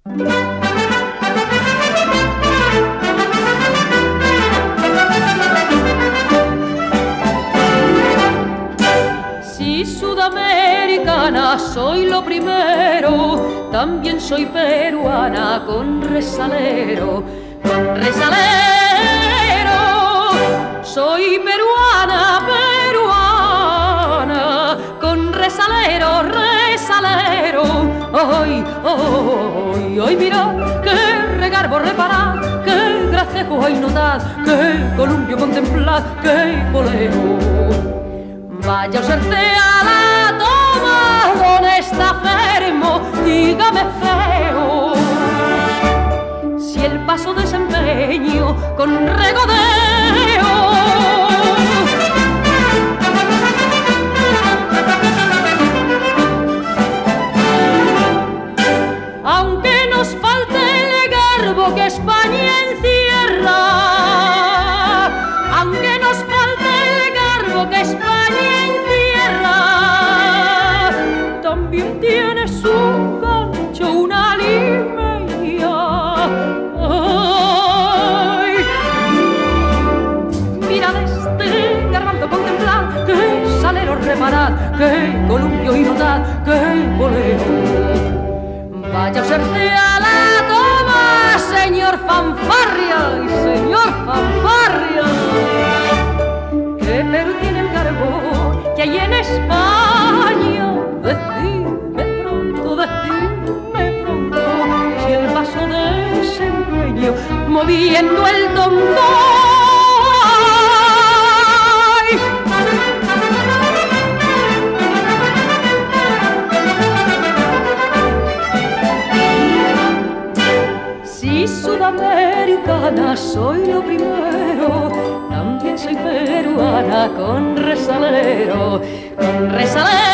Si sudamericana soy lo primero, también soy peruana con resalero, con resalero. Soy peruana, peruana, con resalero, resalero. Ay, ay, ay, mirad, qué regarbo reparad, qué gracejo hay notad, qué columpio contemplad, qué bolero. Vaya usted a la toma, don está fermo, dígame feo. Si el paso desempeño con regodeo. Aunque nos falte el garbo que España encierra, aunque nos falte el garbo que España encierra, también tiene su gancho una limeña. Ay, mirad este garbanzo contemplad, qué salero reparad, qué columpio y notad, qué bolero. Vaya usted a la toma, señor fanfarria y señor fanfarria, que Perú tiene el garbo que hay en España. Decidme pronto, si el paso desempeño moviendo el tondón. Si sudamericana soy lo primero, también soy peruana con resalero, con resalero.